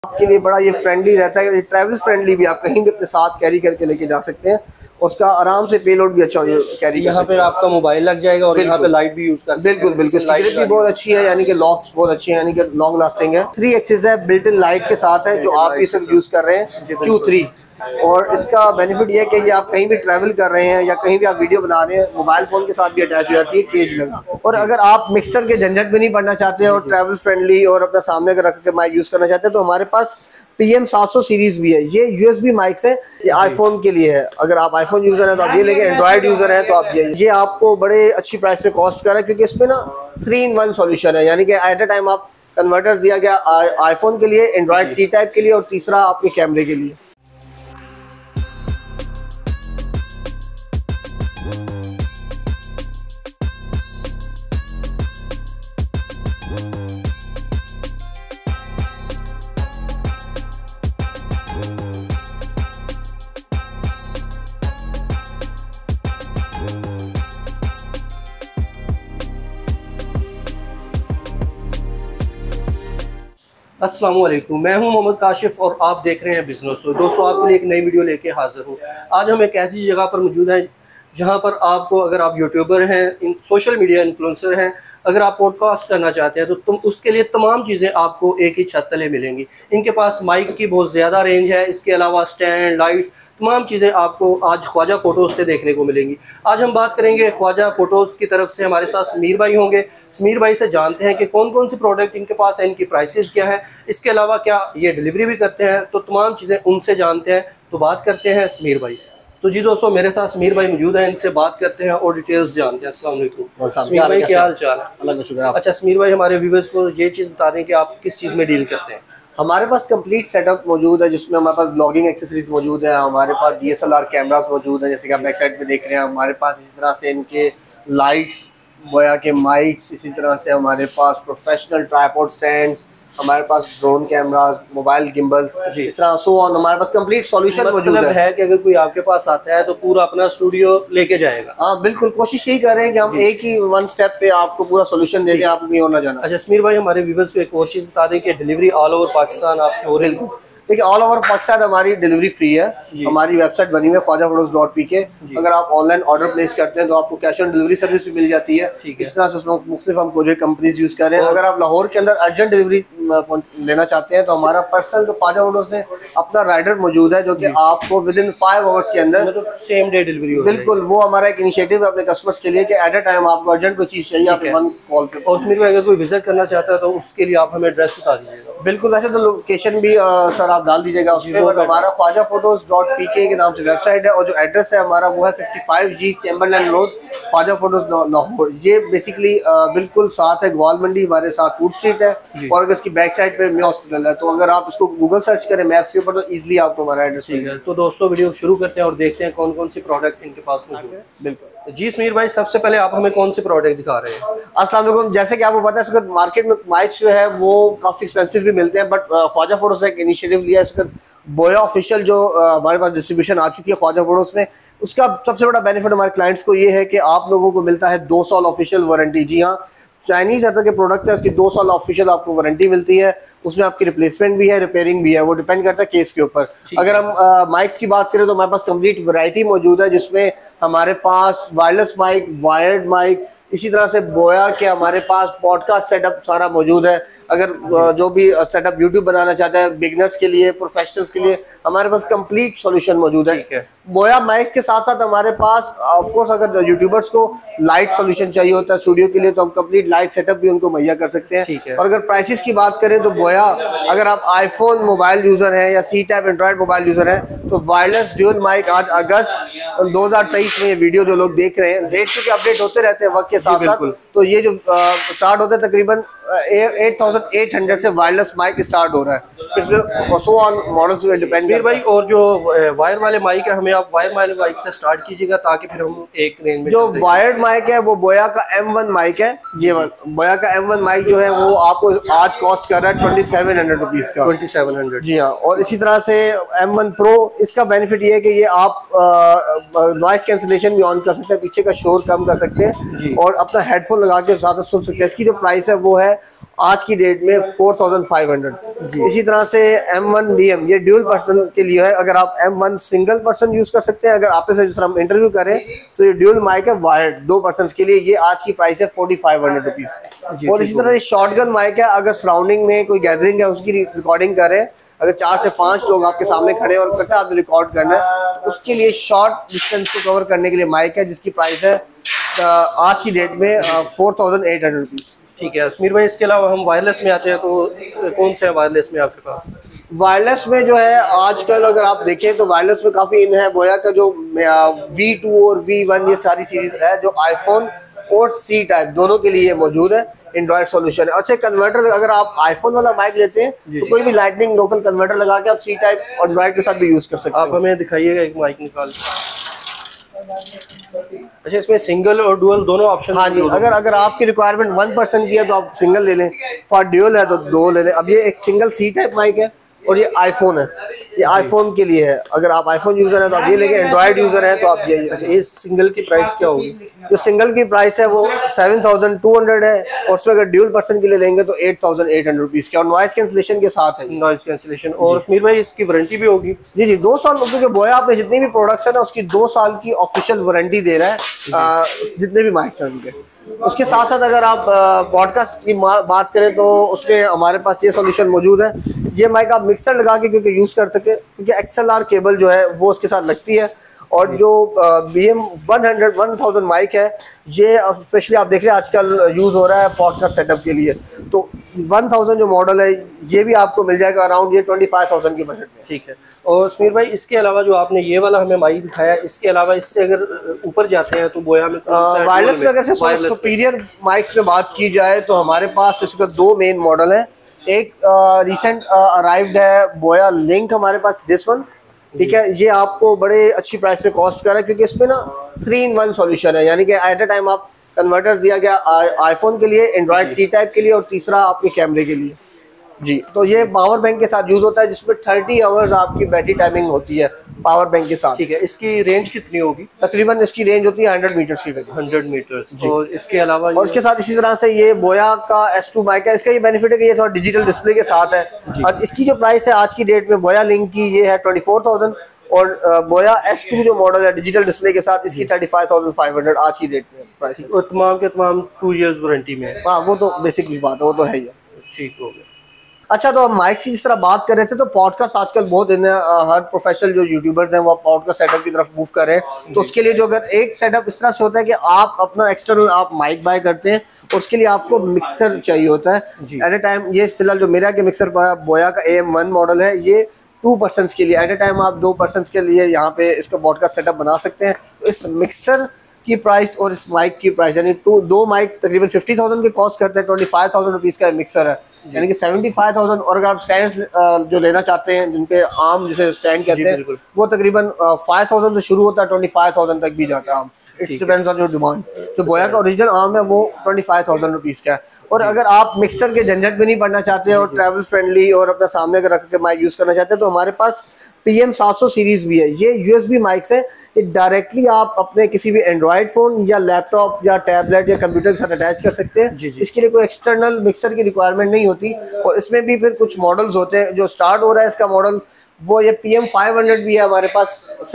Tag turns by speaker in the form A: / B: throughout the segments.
A: आपके लिए बड़ा ये फ्रेंडली रहता है, ये ट्रैवल फ्रेंडली भी, आप कहीं भी अपने साथ कैरी करके लेके जा सकते हैं। उसका आराम से पेलोड भी अच्छा कैरी,
B: यहाँ पे आपका मोबाइल लग जाएगा और यहाँ पे लाइट भी यूज कर सकते हैं।
A: बिल्कुल बिल्कुल, लाइट भी बहुत अच्छी है, यानी कि लॉक्स बहुत अच्छे हैं, यानी कि लॉन्ग लास्टिंग है। 3 एक्सिस है, बिल्ट इन लाइट के साथ है, जो आप इस यूज कर रहे हैं Q3। और इसका बेनिफिट ये है कि ये आप कहीं भी ट्रैवल कर रहे हैं या कहीं भी आप वीडियो बना रहे हैं, मोबाइल फोन के साथ भी अटैच हो जाती है केज लगा। और अगर आप मिक्सर के झंझट में नहीं पड़ना चाहते हैं और ट्रैवल फ्रेंडली और अपने सामने रख के माइक यूज करना चाहते हैं, तो हमारे पास PM700 सीरीज भी है। ये USB माइक्स है, ये आईफोन के लिए है। अगर आप आईफोन यूजर हैं तो आप ये लेके, एंड्रॉइड यूजर हैं तो आप ये आपको बड़े अच्छी प्राइस पे कॉस्ट कर रहा है, क्योंकि इसमें ना 3-in-1 सॉल्यूशन है, यानी कि एट अ टाइम आप कन्वर्टर्स दिया गया आईफोन के लिए, एंड्रॉइड C टाइप के लिए और तीसरा आपके कैमरे के लिए।
B: अस्सलामुअलैकुम, मैं हूं मोहम्मद काशिफ और आप देख रहे हैं बिजनेस। दोस्तों, आपके लिए एक नई वीडियो लेके हाजिर हूं। आज हम एक ऐसी जगह पर मौजूद हैं जहां पर आपको, अगर आप यूट्यूबर हैं, सोशल मीडिया इन्फ्लुएंसर हैं, अगर आप पॉडकास्ट करना चाहते हैं तो उसके लिए तमाम चीज़ें आपको एक ही छत तले मिलेंगी। इनके पास माइक की बहुत ज़्यादा रेंज है, इसके अलावा स्टैंड, लाइट्स, तमाम चीज़ें आपको आज ख्वाजा फ़ोटोज़ से देखने को मिलेंगी। आज हम बात करेंगे ख्वाजा फ़ोटोज़ की तरफ से। हमारे साथ समीर भाई होंगे। समीर भाई से जानते हैं कि कौन कौन से प्रोडक्ट इनके पास हैं, इनकी प्राइसेस क्या है, इसके अलावा क्या ये डिलीवरी भी करते हैं, तो तमाम चीज़ें उनसे जानते हैं। तो बात करते हैं समीर भाई से। तो जी दोस्तों, मेरे साथ समीर भाई मौजूद हैं, इनसे बात करते हैं और डिटेल्स जानते हैं। अस्सलाम वालेकुम समीर भाई, क्या हाल चाल है?
A: अल्लाह का शुक्र।
B: अच्छा समीर भाई, हमारे व्यूवर्स को ये चीज़ बता दें कि आप किस चीज़ में डील करते हैं।
A: हमारे पास कंप्लीट सेटअप मौजूद है, जिसमें हमारे पास ब्लॉगिंग एक्सेसरीज मौजूद है, हमारे पास DSLR कैमरास मौजूद हैं, जैसे कि आप बैक साइड पे देख रहे हैं। हमारे पास इसी तरह से इनके लाइट्स, बोया के माइक्स, इसी तरह से हमारे पास प्रोफेशनल ट्राइपॉड स्टैंड्स, हमारे पास ड्रोन कैमरास, मोबाइल गिम्बल्स, इस तरह सो ऑन। हमारे पास कंप्लीट सॉल्यूशन मौजूद है
B: कि अगर कोई आपके पास आता है तो पूरा अपना स्टूडियो लेके जाएगा।
A: हाँ बिल्कुल, कोशिश यही कर रहे हैं कि हम एक ही वन स्टेप पे आपको पूरा सॉल्यूशन दे दें, आपको कहीं और ना जाना।
B: अच्छा समीर भाई, हमारे व्यूवर्स को एक और चीज़ बता दें कि डिलीवरी ऑल ओवर पाकिस्तान आप हो रही है।
A: देखिए, ऑल ओवर पाकिस्तान हमारी डिलीवरी फ्री है। हमारी वेबसाइट बनी हुई है khawajaphotos.pk। अगर आप ऑनलाइन ऑर्डर प्लेस करते हैं तो आपको कैश ऑन डिलीवरी सर्विस भी मिल जाती है। इस तरह से उसमें मुख्तलिफ हम कोरियर कंपनीज यूज़ कर रहे हैं। अगर आप लाहौर के अंदर अर्जेंट डिलीवरी लेना चाहते हैं तो हमारा पर्सनल जो ख्वाजा फोटोज ने अपना राइडर मौजूद है, जो कि आपको विद इन 5 आवर्स के अंदर
B: सेम डे डिलीवरी हो।
A: बिल्कुल, वो हमारा एक इनिशिएटिव है अपने कस्टमर्स के लिए कि एट अ टाइम आपको अर्जेंट कोई चीज़ चाहिए, आप वन कॉल पे।
B: और उसमें अगर कोई विजिट करना चाहता है तो उसके लिए आप हमें एड्रेस बता दीजिएगा।
A: बिल्कुल, वैसे तो लोकेशन भी सर आप डाल दीजिएगा उसमें। हमारा khawajaphotos.pk के नाम से वेबसाइट है और जो एड्रेस है हमारा वो है 55G Chamberland road, Khwaja photos Lahore. ये बेसिकली बिल्कुल साथ है ग्वाल मंडी, हमारे साथ फूड स्ट्रीट है, और अगर इसकी बैक साइड पे मी हॉस्पिटल है। तो अगर आप इसको गूगल सर्च करें मैप्स के ऊपर तो इजीली आपको हमारा एड्रेस मिल जाएगा।
B: तो दोस्तों, वीडियो शुरू करते हैं और देखते हैं कौन कौन से प्रोडक्ट इनके पास मौजूद है। बिल्कुल जी समीर भाई, सबसे पहले आप हमें कौन से प्रोडक्ट दिखा रहे हैं?
A: अस्सलाम वालेकुम। जैसे कि आपको पता है, इस मार्केट में माइक जो है वो काफ़ी एक्सपेंसिव भी मिलते हैं, बट ख्वाजा फोटोज ने एक इनिशिएटिव लिया है। इसका बोया ऑफिशियल जो हमारे पास डिस्ट्रीब्यूशन आ चुकी है ख्वाजा फोटोज में, उसका सबसे बड़ा बेनिफिट हमारे क्लाइंट्स को ये है कि आप लोगों को मिलता है 2 साल ऑफिशियल वारंटी। जी हाँ, चाइनीज तरह के प्रोडक्ट है, उसकी 2 साल ऑफिशियल आपको वारंटी मिलती है। उसमें आपकी रिप्लेसमेंट भी है, रिपेयरिंग भी है, वो डिपेंड करता है केस के ऊपर। अगर हम माइक्स की बात करें तो हमारे पास कंप्लीट वैरायटी मौजूद है, जिसमें हमारे पास वायरलेस माइक, वायर्ड माइक, इसी तरह से बोया के हमारे पास पॉडकास्ट सेटअप सारा मौजूद है। अगर जो भी सेटअप यूट्यूब बनाना चाहता है, बिगनर्स के लिए, प्रोफेशनल्स के लिए, हमारे पास कंप्लीट सॉल्यूशन मौजूद है। बोया माइक्स के साथ साथ हमारे पास ऑफ कोर्स अगर यूट्यूबर्स को लाइट सॉल्यूशन चाहिए होता है स्टूडियो के लिए, तो हम कंप्लीट लाइट सेटअप भी उनको मुहैया कर सकते हैं। और अगर प्राइसेस की बात करें तो बोया, अगर आप आईफोन मोबाइल यूजर हैं या C type Android mobile user हैं तो वायरलेस ड्यूल माइक आज अगस्त 2023 में ये वीडियो जो लोग देख रहे हैं, रेट के अपडेट होते रहते हैं वक्त के साथ साथ। तो ये जो स्टार्ट होता है तकरीबन 8800 से वायरलेस माइक स्टार्ट हो रहा है। सो ऑन मॉडल्स पे डिपेंड
B: समीर भाई, और जो वायर वाले माइक है, हमें आप वायर वाले माइक से स्टार्ट कीजिएगा ताकि फिर हम एक रेंज में।
A: जो वायर्ड माइक है वो बोया का M1 माइक है। ये बोया का M1 माइक जो है वो आपको आज कॉस्ट कर रहा है 2700 रुपीज़ का।
B: 2700,
A: जी हाँ। और इसी तरह से M1 Pro, इसका बेनिफिट ये है कि ये आप नॉइस कैंसिलेशन भी ऑन कर सकते हैं, पीछे का शोर कम कर सकते हैं और अपना हेडफोन लगा के साथ सुन सकते हैं। इसकी जो प्राइस है वो है आज की डेट में 4500। इसी तरह से M1DM ये ड्यूल पर्सन के लिए है। अगर आप M1 सिंगल पर्सन यूज कर सकते हैं। अगर आप इसे जिस तरह हम इंटरव्यू करें तो ये ड्यूल माइक है वायर्ड 2 पर्सन के लिए, ये आज की प्राइस है 4500 रुपीज़। और इसी तरह शॉर्ट गन माइक है, अगर सराउंडिंग में कोई गैदरिंग है उसकी रिकॉर्डिंग करें, अगर 4 से 5 लोग आपके सामने खड़े और इकट्ठा आपने रिकॉर्ड करना है तो उसके लिए शॉर्ट डिस्टेंस को कवर करने के लिए माइक है, जिसकी प्राइस है आज की डेट में 4800 रुपीज़।
B: ठीक है समीर भाई, इसके अलावा हम वायरलेस में आते हैं तो कौन से है वायरलेस में आपके पास?
A: वायरलेस में जो है आजकल अगर आप देखें तो वायरलेस में काफ़ी इन है। बोया का जो V2 और V1 ये सारी सीरीज है जो आईफोन और C टाइप दोनों के लिए मौजूद है। एंड्रॉइड सॉल्यूशन है। अच्छा कन्वर्टर, अगर आप आईफोन वाला माइक लेते हैं तो कोई भी लाइटनिंग लोकल कन्वर्टर लगा के आप C टाइप एंड्रॉइड के साथ भी यूज़ कर सकते हैं।
B: आप हमें दिखाइएगा एक माइक निकाल। अच्छा, इसमें सिंगल और डुअल दोनों ऑप्शन?
A: हाँ जी, अगर आपकी रिक्वायरमेंट 1 पर्सन की है तो आप सिंगल ले लें, फॉर ड्यूअल है तो 2 ले लें। अब ये एक सिंगल C टाइप माइक है और ये आईफोन है, ये आईफोन के लिए है। अगर आप आईफोन यूज़र हैं तो आप ये लेंगे, एंड्रॉइड यूज़र हैं तो आप ये।
B: अच्छा, ये सिंगल की प्राइस क्या होगी?
A: जो सिंगल की प्राइस है वो 7200 है और उसमें अगर ड्यूल पर्सन के लिए लेंगे तो 8800 रुपीज़ के, और नॉइस कैंसिलेशन के साथ है।
B: Noise cancellation. और समीर भाई इसकी वारंटी भी होगी?
A: जी 2 साल, क्योंकि बोया आपने जितनी भी प्रोडक्ट्स है ना उसकी 2 साल की ऑफिशियल वारंटी दे रहा है जितने भी माइक्स हैं उनके। उसके साथ साथ अगर आप पॉडकास्ट की बात करें तो उसमें हमारे पास ये सॉल्यूशन मौजूद है। ये माइक आप मिक्सर लगा के क्योंकि यूज़ कर सके, क्योंकि XLR केबल जो है वो उसके साथ लगती है। और जो BM 1000 माइक है ये स्पेशली आप देख रहे हैं आजकल यूज़ हो रहा है पॉडकास्ट सेटअप के लिए, तो 1000 जो मॉडल है ये भी आपको मिल जाएगा अराउंड ये 25000 के बजट में।
B: ठीक है। और समीर भाई इसके अलावा जो आपने ये वाला हमें माइक दिखाया, इसके अलावा इससे अगर ऊपर जाते हैं तो बोया में
A: वायरलेस में अगर सुपीरियर माइक्स में बात की जाए तो हमारे पास इसका 2 मेन मॉडल है। एक रिसेंट अराइव्ड है बोया लिंक हमारे पास, दिस वन, ठीक है। ये आपको बड़े अच्छी प्राइस पे कॉस्ट कर रहा है क्योंकि इसमें ना 3-in-1 सॉल्यूशन है, यानी कि एट अ टाइम आप कन्वर्टर्स दिया गया आईफोन के लिए, एंड्रॉइड C टाइप के लिए और तीसरा आपके कैमरे के लिए। जी, तो ये पावर बैंक के साथ यूज़ होता है जिसमें 30 आवर्स आपकी बैटरी टाइमिंग होती है पावर बैंक के साथ।
B: ठीक है। इसकी रेंज कितनी होगी?
A: तकरीबन इसकी रेंज होती है 100 मीटर्स की करीब।
B: 100 मीटर्स। और इसके अलावा
A: और इसके साथ इसी तरह से ये बोया का S2 माइक है। इसका ये बेनिफिट है कि ये थोड़ा डिजिटल डिस्प्ले के साथ है। और इसकी जो प्राइस है आज की डेट में बोया लिंक की ये है 24000 और बोया S2 जो मॉडल है डिजिटल डिस्प्ले के साथ इसकी 35500 आज की डेट में प्राइस।
B: और तमाम के तमाम 2 इयर्स वारंटी में है।
A: हाँ वो तो बेसिक बात है, वो तो है ही।
B: ठीक हो गया।
A: अच्छा, तो हम माइक्स की जिस तरह बात कर रहे थे तो पॉडकास्ट आजकल बहुत इन हर प्रोफेशनल जो यूट्यूबर्स हैं वो पॉडकास्ट सेटअप की तरफ मूव कर रहे हैं। तो उसके लिए जो अगर एक सेटअप इस तरह से होता है कि आप अपना एक्सटर्नल आप माइक बाय करते हैं और उसके लिए आपको मिक्सर चाहिए होता है एट ए टाइम। ये फिलहाल जो मेरा के मिक्सर पड़ा बोया का AM1 मॉडल है, ये 2 पर्सन्स के लिए एट ए टाइम आप 2 पर्सन्स के लिए यहाँ पे इसका पॉडकास्ट सेटअप बना सकते हैं। तो इस मिक्सर की प्राइस और इस माइक की प्राइस यानी 2 माइक तकरीबन 50,000 के कॉस्ट करते हैं। 25,000 रुपीज़ का मिक्सर है, यानी कि 75,000। और अगर आप स्टैंड्स जो लेना चाहते हैं जिनपे आम जिसे स्टैंड कहते हैं वो तकरीबन 5,000 से शुरू होता है, 25,000 तक भी जाता है आम। It's depends on your demand. तो बोया का ओरिजिनल आम है वो 25,000 रुपीज़ का है। और अगर आप मिक्सर के झंझट में नहीं पड़ना चाहते और ट्रैवल फ्रेंडली और अपना सामने अगर रख के माइक यूज़ करना चाहते हैं तो हमारे पास PM 700 सीरीज़ भी है। ये USB माइक्स है, ये डायरेक्टली आप अपने किसी भी एंड्रॉयड फ़ोन या लैपटॉप या टैबलेट या कंप्यूटर के साथ अटैच कर सकते हैं। इसके लिए कोई एक्सटर्नल मिक्सर की रिक्वायरमेंट नहीं होती। और इसमें भी फिर कुछ मॉडल्स होते हैं। जो स्टार्ट हो रहा है इसका मॉडल वो ये PM 500 भी है हमारे पास,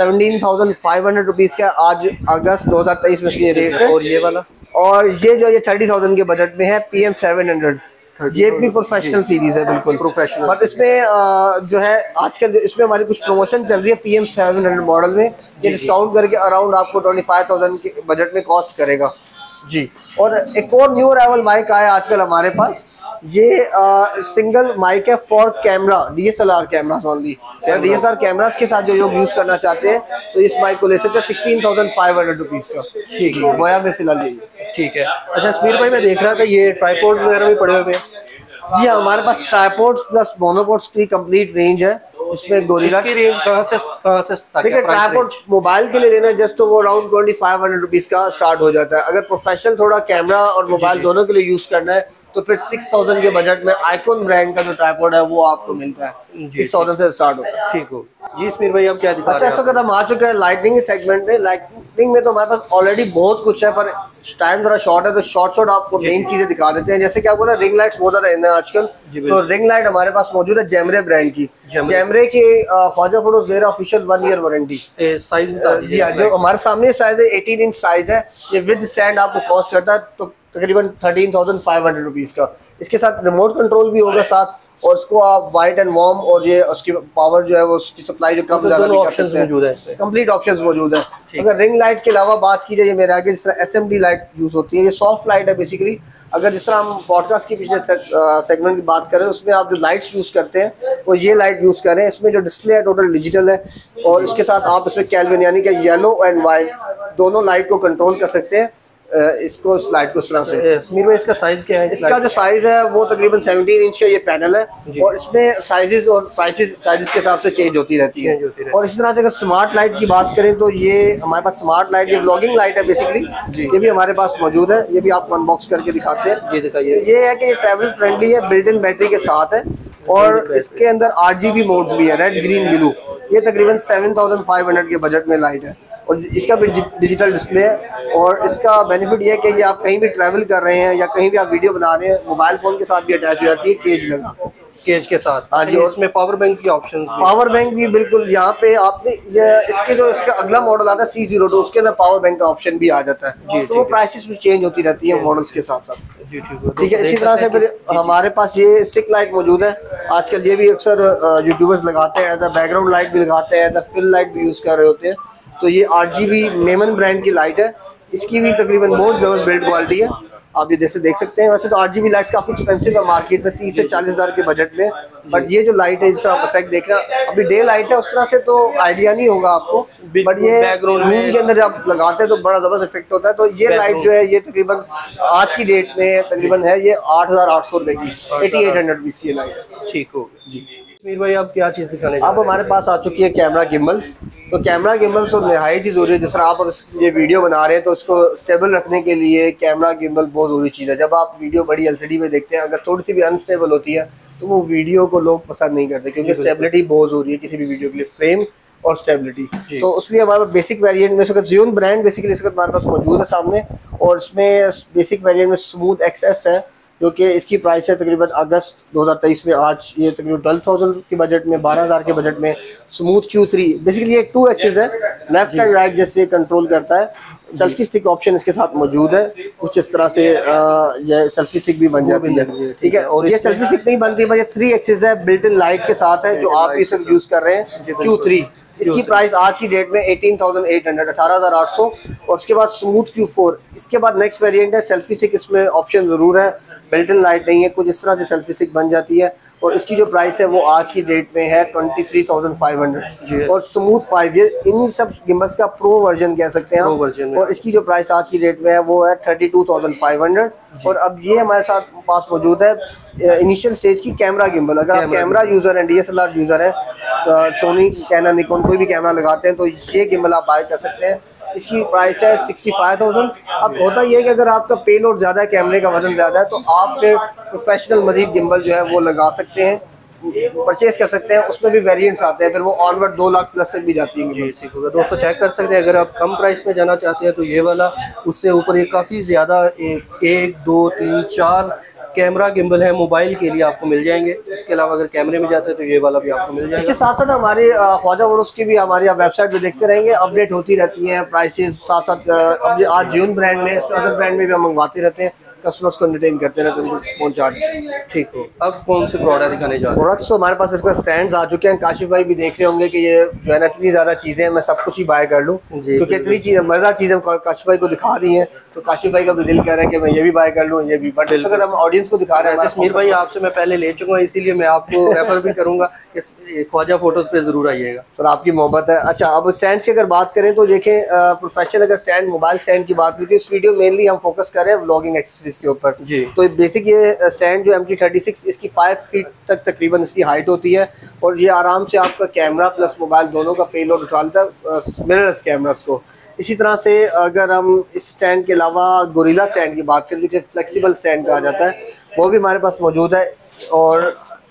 A: 17,500 रुपीज़ का आज अगस्त 2023 में इसके रेट है।
B: और ये वाला
A: और ये जो ये 30,000 के बजट में है PM 700, ये भी प्रोफेशनल सीरीज़ है, बिल्कुल
B: प्रोफेशनल।
A: बट इसमें जो है आजकल जो इसमें हमारी कुछ प्रमोशन चल रही है PM 700 मॉडल में, ये डिस्काउंट करके अराउंड आपको 25,000 के बजट में कॉस्ट करेगा जी। और एक और न्यू अराइवल माइक आया आजकल हमारे पास, ये सिंगल माइक है for camera, DSLR cameras only. DSLR cameras के साथ जो लोग यूज़ करना चाहते हैं तो इस माइक को ले सकते हैं 16,500 रुपीज़ का। ठीक है, बोया में फिलहाल यही।
B: ठीक है। अच्छा समीर भाई, मैं देख रहा था ये ट्राइपॉड वगैरह भी पड़े हुए हैं।
A: जी हाँ, हमारे पास ट्राइपॉड्स प्लस मोनोपोड्स की कंप्लीट रेंज है। उसमें गोरिल्ला
B: की रेंज कहाँ से
A: देखिए, ट्राइपॉड मोबाइल के लिए लेना है जस्ट तो वो अराउंड 2500 रुपीज़ का स्टार्ट हो जाता है। अगर प्रोफेशनल थोड़ा कैमरा और मोबाइल दोनों के लिए यूज़ करना है तो फिर 6,000 के बजट में आइकॉन ब्रांड का जो ट्राइपॉड है वो आपको मिलता है, 6,000 से स्टार्ट होता है।
B: ठीक हो जी समीर भाई, अब क्या दिखा रहे हैं?
A: अच्छा, इस वक्त हम आ चुके हैं लाइटनिंग सेगमेंट में। लाइटनिंग में तो हमारे पास ऑलरेडी बहुत कुछ है, पर टाइम जरा शॉर्ट है तो शॉर्ट आपको मेन चीजें दिखा देते हैं। जैसे कि आपको रिंग लाइट्स बहुत ज्यादा इन है आजकल, तो रिंग लाइट हमारे पास मौजूद है जैमरे ब्रांड की। जैमरे के ख्वाजा फोटोज दे रहा है ऑफिशियल 1 ईयर वारंटी।
B: साइज
A: जो हमारे सामने साइज है 18 इंच साइज है। ये विद स्टैंड आपको कॉस्ट करता है तो तकरीबन 13,500 रुपीज का। इसके साथ रिमोट कंट्रोल भी होगा साथ, और इसको आप वाइट एंड वार्म और ये उसकी पावर जो है वो उसकी सप्लाई जो कम ज्यादा भी कर सकते हैं। कंप्लीट ऑप्शंस मौजूद है। अगर रिंग लाइट के अलावा बात की जाए, मेरे आगे जिस तरह SMD लाइट यूज होती है, ये सॉफ्ट लाइट है बेसिकली। अगर जिस तरह हम पॉडकास्ट के पिछले सेगमेंट की बात करें उसमें आप जो लाइट्स यूज करते हैं वो ये लाइट यूज करें। इसमें जो डिस्प्ले है टोटल डिजिटल है, और इसके साथ आप इसमें कैल्विन यानी कि येलो एंड वाइट दोनों लाइट को कंट्रोल कर सकते हैं। इसको लाइट को इस तरह से।
B: समीर भाई इसका साइज क्या है?
A: इसका जो साइज है वो तकरीबन 17 इंच का ये पैनल है, और इसमें साइजेस और प्राइसेस साइजेस के हिसाब से चेंज होती रहती है। और इसी तरह से अगर स्मार्ट लाइट की बात करें तो ये हमारे पास स्मार्ट लाइट, ये व्लॉगिंग लाइट है बेसिकली, ये भी हमारे पास मौजूद है। ये भी आपको अनबॉक्स करके दिखाते हैं। जी दिखाइए। ये है कि ये ट्रैवल फ्रेंडली है, बिल्ट इन बैटरी के साथ है, और इसके अंदर RGB मोड्स भी है, रेड ग्रीन ब्लू। ये तकरीबन 7,500 के बजट में लाइट है, और इसका भी डिजिटल डिस्प्ले है। और इसका बेनिफिट ये है कि ये आप कहीं भी ट्रैवल कर रहे हैं या कहीं भी आप वीडियो बना रहे हैं, मोबाइल फोन के साथ भी अटैच हो जाती है केज लगा,
B: केज के साथ। हाँ जी। इसमें पावर बैंक की ऑप्शन,
A: पावर बैंक भी बिल्कुल यहाँ पे आपने ये इसके जो इसका अगला मॉडल आता है C02, उसके अंदर पावर बैंक का ऑप्शन भी आ जाता है। जी, तो वो प्राइसेस भी चेंज होती रहती है मॉडल्स के साथ साथ। जी ठीक है। इसी तरह से फिर हमारे पास ये स्टिक लाइट मौजूद है। आजकल ये भी अक्सर यूट्यूबर्स लगाते हैं, एज अ बैकग्राउंड लाइट भी लगाते हैं, एज अ फिल लाइट भी यूज कर रहे होते हैं। तो ये RGB मेमन ब्रांड की लाइट है। इसकी भी तकरीबन बहुत ज़बरदस्त बिल्ड क्वालिटी है, आप ये जैसे देख सकते हैं। वैसे तो RGB लाइट्स काफ़ी एक्सपेंसिव है मार्केट में, 30 से 40 हज़ार के बजट में, बट ये जो लाइट है जिसका आप इफेक्ट देख रहे हैं, अभी डे लाइट है, उस तरह से तो आइडिया नहीं होगा आपको, बट ये रूम के अंदर आप लगाते हैं तो बड़ा ज़बरदस्त इफेक्ट होता है। तो ये लाइट जो है ये तकरीबन आज की डेट में तकरीबन है ये 8,800 रुपये की, 8800 रुपीज़ की लाइट है।
B: ठीक हो जी। समीर भाई आप क्या चीज़ दिखाने?
A: अब हमारे पास आ चुकी है कैमरा गिम्बल्स। तो कैमरा गिम्बल्स तो नहायत ही ज़रूरी है। जिस तरह आप ये वीडियो बना रहे हैं तो उसको स्टेबल रखने के लिए कैमरा गिम्बल बहुत ज़रूरी चीज़ है। जब आप वीडियो बड़ी LCD में देखते हैं, अगर थोड़ी सी भी अनस्टेबल होती है तो वो वीडियो को लोग पसंद नहीं करते, क्योंकि स्टेबिलिटी बहुत ज़रूरी है किसी भी वीडियो के लिए, फ्रेम और स्टेबिलिटी। तो उसलिए हमारे पास बेसिक वेरिएंट में इसका Zhiyun ब्रांड बेसिकली इस वक्त हमारे पास मौजूद है सामने, और इसमें बेसिक वेरिएंट में स्मूथ XS है, जो कि इसकी प्राइस है तकरीबन अगस्त 2023 में आज ये तकरीबन 12,000 के बजट में, 12,000 के बजट में। स्मूथ Q3 बेसिकली ये 2 एक्सिस है, लेफ्ट एंड राइट जैसे कंट्रोल करता है। सेल्फी स्टिक ऑप्शन इसके साथ मौजूद है, कुछ इस तरह से ये सेल्फी स्टिक भी बन जाती है। ठीक है, और ये सेल्फी स्टिक नहीं बनती है, ये 3 एक्सिस है, बिल्ट इन लाइट के साथ है, जो आप इसे यूज़ कर रहे हैं Q3। इसकी प्राइस आज की डेट में 18,800, 18,800। और उसके बाद स्मूथ Q4, इसके बाद नेक्स्ट वेरिएंट है सेल्फी स्टिक। इसमें ऑप्शन ज़रूर है, बिल्ट इन लाइट नहीं है, कुछ इस तरह से सेल्फी स्टिक बन जाती है, और इसकी जो प्राइस है वो आज की डेट में है 23,500। और स्मूथ 5 ये इन्हीं सब गिम्बल्स का प्रो वर्जन कह सकते हैं आप, और इसकी जो प्राइस आज की डेट में है वो है 32,500। और अब ये हमारे साथ पास मौजूद है इनिशियल स्टेज की कैमरा गिम्बल। अगर आप कैमरा यूज़र हैं, DSLR यूज़र हैं, सोनी, कैनन, निकॉन कोई भी कैमरा लगाते हैं तो ये गिम्बल आप बाय कर सकते हैं। इसकी प्राइस है 65,000। अब होता ये है कि अगर आपका पेलोड ज़्यादा है, कैमरे का वजन ज़्यादा है, तो आप फिर प्रोफेशनल मजीद गिम्बल जो है वो लगा सकते हैं, परचेज कर सकते हैं। उसमें भी वेरिएंट्स आते हैं, फिर वो ऑनवर्ड 2 लाख प्लस तक भी जाती है।
B: जी ठीक होगा दोस्तों, चेक कर सकते हैं। अगर आप कम प्राइस में जाना चाहते हैं तो ये वाला, उससे ऊपर ये काफ़ी ज़्यादा 1, 2, 3, 4 कैमरा गिम्बल है, मोबाइल के लिए आपको मिल जाएंगे। इसके अलावा अगर कैमरे में जाते हैं तो ये वाला भी आपको मिल जाएगा।
A: इसके साथ साथ हमारे ख्वाजा फोटोज की भी हमारी आप वेबसाइट पे देखते रहेंगे, अपडेट होती रहती हैं प्राइसेस। साथ साथ अब आज Zhiyun ब्रांड में, इसमें अदर ब्रांड में भी हम मंगवाते रहते हैं, कस्टमर्स को एंटरटेन करते रहते हैं, उनको पहुँचा देते हैं।
B: ठीक हो, अब कौन से प्रोडक्ट दिखाने जा रहे हैं?
A: प्रोडक्ट्स तो हमारे पास इसका स्टैंड्स आ चुके हैं। काशिफ भाई भी देख रहे होंगे कि ये जो है ना इतनी ज़्यादा चीज़ें हैं, मैं सब कुछ ही बाय कर लूँ, क्योंकि इतनी चीज़ें मज़ेदार चीज़ें काशिफ भाई को दिखा दी हैं, तो काशिफ भाई का भी दिल कह रहा है कि मैं ये भी बाय कर लूँ, ये भी। बट इस वक्त हम ऑडियंस को दिखा रहे हैं।
B: समीर भाई आपसे मैं पहले ले चुका हूँ, इसीलिए मैं आपको रेफर भी करूँगा कि ख्वाजा फोटोज़ पे ज़रूर आइएगा।
A: तो आपकी मोहब्बत है। अच्छा, अब स्टैंड की अगर बात करें तो देखें, प्रोफेशनल अगर स्टैंड, मोबाइल स्टैंड की बात की, इस वीडियो मेनली हम फोकस कर रहे हैं व्लॉगिंग एक्सेसरीज के ऊपर जी। तो बेसिक ये स्टैंड जो MT36, इसकी 5 फीट तक तकरीबन इसकी हाइट होती है, और ये आराम से आपका कैमरा प्लस मोबाइल दोनों का पेलोड उठा लेता है, मिररलेस कैमरास को। इसी तरह से अगर हम इस स्टैंड के अलावा गोरिल्ला स्टैंड की बात करें, जो फ्लेक्सिबल स्टैंड कहा जाता है, वो भी हमारे पास मौजूद है। और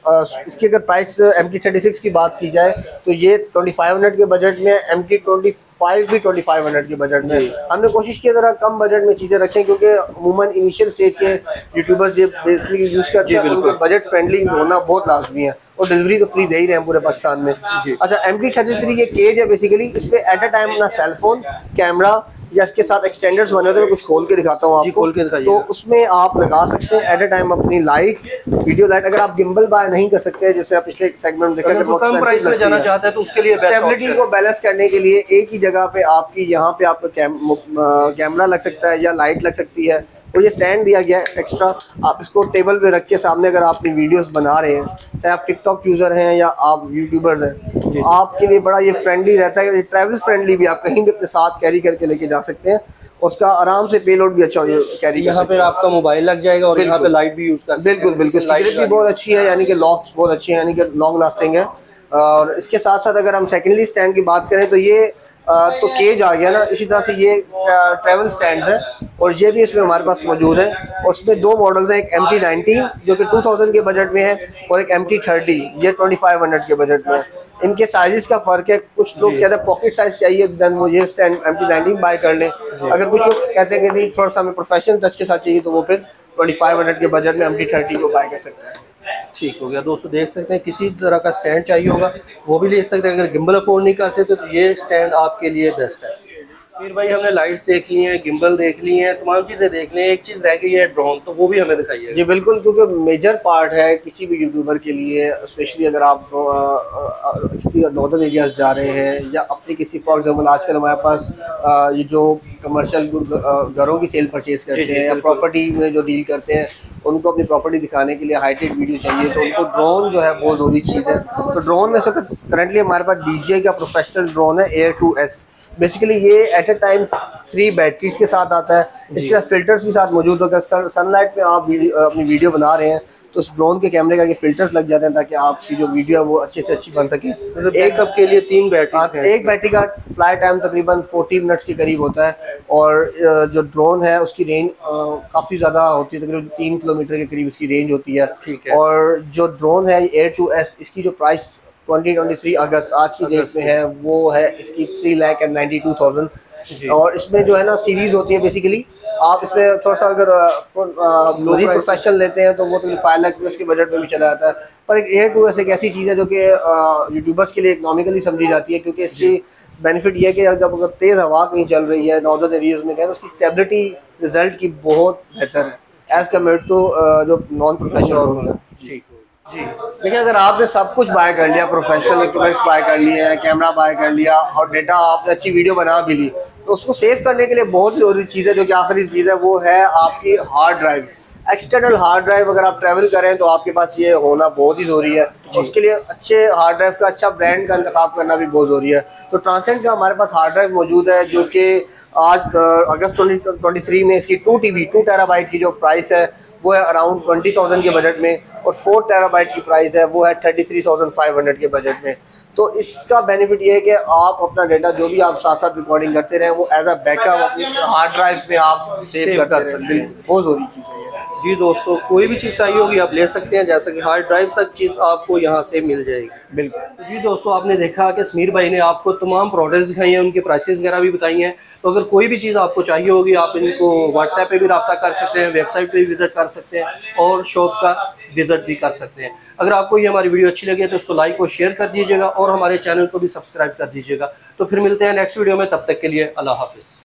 A: इसकी अगर प्राइस MT36 की बात की जाए तो ये 2500 के बजट में, MT25 भी 2500 के बजट में। हमने कोशिश की ज़रा कम बजट में चीज़ें रखें, क्योंकि अमूमन इनिशियल स्टेज के यूट्यूबर्स ये बेसिकली यूज़ करते हैं, उनका बजट फ्रेंडली होना बहुत लाजमी है, और डिलीवरी तो फ्री दे ही रहे हैं पूरे पाकिस्तान में। अच्छा, MT33 ये केज है बेसिकली, इस पर एट अ टाइम अपना सेलफोन, कैमरा या इसके साथ एक्सटेंडर्स बने होते हैं, कुछ खोल के दिखाता हूँ आपको। तो उसमें आप लगा सकते हैं एट अ टाइम अपनी लाइट, वीडियो लाइट। अगर आप गिम्बल बाय नहीं कर सकते, जैसे आप पिछले सेगमेंट में देखा,
B: कम प्राइस में जाना चाहते हैं तो उसके लिए
A: स्टेबिलिटी को बैलेंस करने के लिए एक ही जगह पे आपकी यहाँ पे आपका कैमरा लग सकता है या लाइट लग सकती है, और ये स्टैंड दिया गया है एक्स्ट्रा। आप इसको टेबल पे रख के सामने, अगर आप अपनी वीडियोस बना रहे हैं, चाहे आप टिकटॉक यूज़र हैं या आप यूट्यूबर्स हैं, तो आपके लिए बड़ा ये फ्रेंडली रहता है। ट्रैवल फ्रेंडली भी, आप कहीं भी अपने साथ कैरी करके लेके जा सकते हैं, उसका आराम से पेलोड भी अच्छा कैरी कर।
B: यहाँ पे आपका मोबाइल लग जाएगा और यहाँ पे लाइट भी यूज़ कर सकते हैं।
A: बिल्कुल बिल्कुल, लाइट भी बहुत अच्छी है, यानी कि लॉक्स बहुत अच्छे हैं, यानी कि लॉन्ग लास्टिंग है। और इसके साथ साथ अगर हम सेकेंडली स्टैंड की बात करें तो ये तो केज आ गया ना, इसी तरह से ये ट्रैवल स्टैंड्स है, और ये भी इसमें हमारे पास मौजूद है। और इसमें दो मॉडल्स हैं, एक MT19 जो कि 2000 के बजट में है, और एक MT30 ये 2500 के बजट में है। इनके साइज़ का फ़र्क है, कुछ लोग कहते हैं पॉकेट साइज़ चाहिए, देन वो ये स्टैंड MT19 बाय कर लें। अगर कुछ लोग कहते हैं कि नहीं थोड़ा सा हमें प्रोफेशनल टच के साथ चाहिए, तो वो फिर 2500 के बजट में MT30 को बाय कर सकते हैं।
B: ठीक हो गया दोस्तों, देख सकते हैं किसी तरह का स्टैंड चाहिए होगा वो भी ले सकते हैं। अगर गिम्बल अफोर्ड नहीं कर सकते तो ये स्टैंड आपके लिए बेस्ट है। फिर भाई हमने लाइट्स देख ली हैं, गिम्बल देख ली हैं, तमाम चीज़ें देख ली हैं, एक चीज़ रह गई है ड्रोन, तो वो भी हमें दिखाइए।
A: जी बिल्कुल, क्योंकि मेजर पार्ट है किसी भी यूट्यूबर के लिए, स्पेशली अगर आप किसी नॉर्दर्न एरियाज जा रहे हैं या अपनी किसी, फॉर एग्जांपल आजकल हमारे पास ये जो कमर्शियल घरों की सेल परचेज करते हैं या प्रॉपर्टी में जो डील करते हैं, उनको अपनी प्रॉपर्टी दिखाने के लिए हाईटेक वीडियो चाहिए, तो उनको ड्रोन जो है बहुत ज़रूरी चीज़ है। तो ड्रोन में से करंटली हमारे पास DJI का प्रोफेशनल ड्रोन है Air 2S। बेसिकली ये एट अ टाइम 3 बैटरीज के साथ आता है, इसके साथ फिल्टर्स भी साथ मौजूद होगा। सनलाइट में आप अपनी वीडियो बना रहे हैं तो उस ड्रोन के कैमरे का ये फिल्टर्स लग जाते हैं, ताकि आपकी जो वीडियो है वो अच्छे से अच्छी बन सके।
B: एक कप के लिए 3 बैटरी,
A: एक बैटरी का फ्लाई टाइम तकरीबन 40 मिनट्स के करीब होता है, और जो ड्रोन है उसकी रेंज काफ़ी ज़्यादा होती है, तकरीबन 3 किलोमीटर के करीब इसकी रेंज होती है।
B: ठीक है।
A: और जो ड्रोन है Air 2S, इसकी जो प्राइस 2023 अगस्त आज की डेट में है, वो है इसकी 3,92,000। और इसमें जो है ना सीरीज़ होती है बेसिकली, आप इसमें थोड़ा सा अगर मजीद प्रोफेशनल लेते हैं तो वो तो 5 लाख प्लस के बजट में भी चला जाता है। पर एक Air 2S एक ऐसी चीज़ है जो कि यूट्यूबर्स के लिए इकोनॉमिकली समझी जाती है, क्योंकि इसकी बेनिफिट ये है कि जब अगर तेज़ हवा कहीं चल रही है नॉर्दर्न एरियाज में गए, तो उसकी स्टेबिलिटी रिजल्ट की बहुत बेहतर है एज़ कम्पेयर टू जो नॉन प्रोफेशनल है।
B: जी
A: जी देखिए, अगर आपने सब कुछ बाय कर लिया, प्रोफेशनल इक्विपमेंट्स बाय कर लिए हैं, कैमरा बाय कर लिया, और डेटा आपने अच्छी वीडियो बना भी ली, तो उसको सेव करने के लिए बहुत ज़रूरी चीज़ है, जो कि आखिरी चीज़ है, वो है आपकी hard drive. External hard drive अगर आप ट्रैवल करें तो आपके पास ये होना बहुत ही ज़रूरी है। उसके लिए अच्छे हार्ड ड्राइव का, अच्छा ब्रांड का इंतखाब करना भी बहुत ज़रूरी है। तो ट्रांसेंड का हमारे पास हार्ड ड्राइव मौजूद है, जो कि आज अगस्त 2023 में इसकी 2 टेराबाइट की जो प्राइस है वो है अराउंड 20,000 के बजट में, और 4 टेराबाइट की प्राइस है वो है 33,500 के बजट में। तो इसका बेनिफिट ये है कि आप अपना डेटा जो भी आप साथ साथ रिकॉर्डिंग करते रहें, वो एज अ बैकअप अपनी हार्ड ड्राइव पे आप सेव कर सकते हैं। बहुत ज़रूरी चीज़ है।
B: जी दोस्तों, कोई भी चीज़ चाहिए होगी आप ले सकते हैं, जैसे कि हार्ड ड्राइव तक चीज़ आपको यहाँ से मिल जाएगी।
A: बिल्कुल।
B: तो जी दोस्तों, आपने देखा कि समीर भाई ने आपको तमाम प्रोडक्ट्स दिखाई हैं, उनके प्राइसेस वगैरह भी बताई हैं। तो अगर कोई भी चीज़ आपको चाहिए होगी आप इनको व्हाट्सएप पे भी रब्ता कर सकते हैं, वेबसाइट पे भी विज़िट कर सकते हैं, और शॉप का विज़िट भी कर सकते हैं। अगर आपको ये हमारी वीडियो अच्छी लगे तो उसको लाइक और शेयर कर दीजिएगा, और हमारे चैनल को भी सब्सक्राइब कर दीजिएगा। तो फिर मिलते हैं नेक्स्ट वीडियो में, तब तक के लिए अल्लाह हाफिज़।